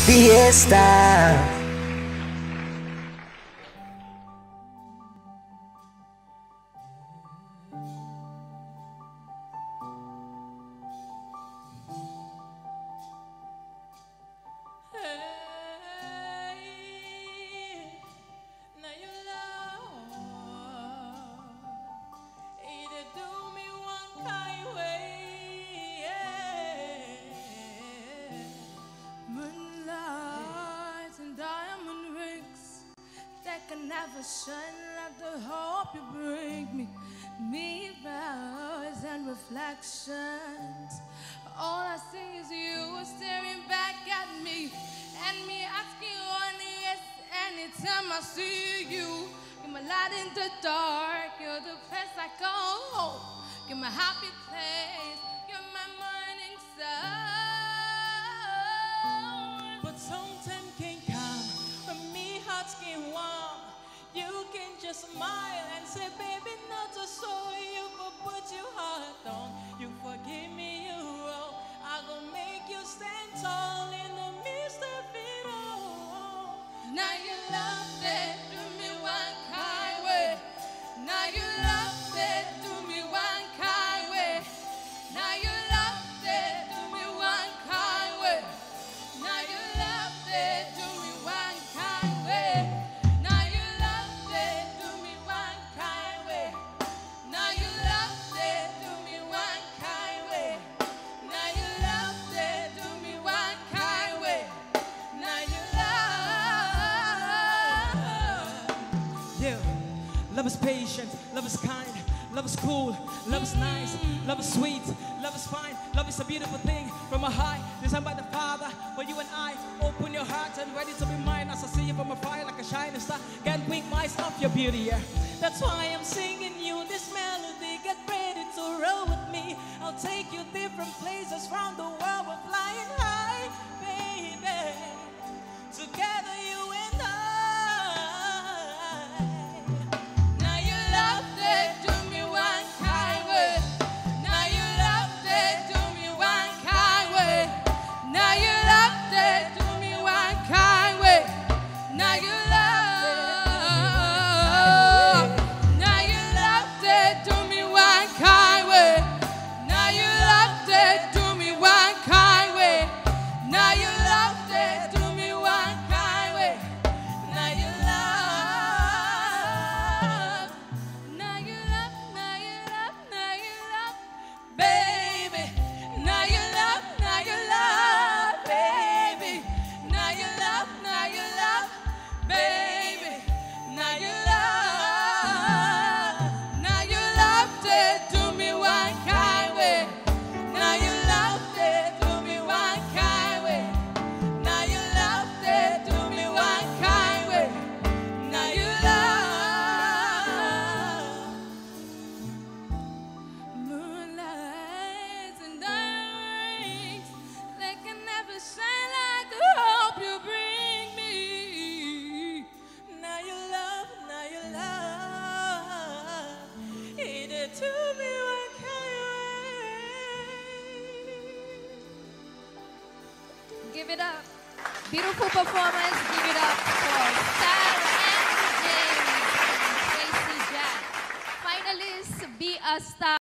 Fiesta. Can never shine like the hope you bring me. Mirrors and reflections. All I see is you staring back at me, and me asking only yes anytime I see you. You're my light in the dark. You're the place I go home. You're my happy place. You're my morning sun. But sometimes can come when me hearts get warm. You can just smile and say, baby, not to show you, but put your heart on. You forgive me, you wrong. I gon' make you stand tall in the midst of it all. Now you love it, do me one kind way. Now you love it, do me one kind way. Now you love it, do me one kind way. Now you love it, do me one kind way. Now you love it, do me one kind way. Now you love it, do me one kind way. Now you love it, do me one kind way. Now you love. Yeah, love is patient, love is kind, love is cool, love is nice, love is sweet, love is fine. Love is a beautiful thing from a high, designed by the Father. For you and I, open your heart and ready to be mine. As I see you from afar like a shining star, can't blink my eyes off your beauty, yeah. That's why I'm singing you this melody. Get ready to roll with me. I'll take you different places round the world. We're flying high, baby. Together you and I. Now you love it, do me one kind way. Now you love it, do me one kind way. Now you love it, do me one kind way. Now you love. Now you love it, do me one kind way. Now you love it, do me one kind way. Now you love it, do me one kind way. Now you love. Now you love, now you love, now you love, baby. Now you love, baby. Now you love, baby. Now you love. Now you loved it, do me one kind way. Now you loved it, do me one kind way. Now you loved it, do me one kind way. Now you love. Moonlight and diamonds, they can never shine like the hope you bring me. Now you love, it did to me one kind way. Give it up. Beautiful performance. Give it up for Sarah and James and Tracy Jack. Finalists, Be a Star.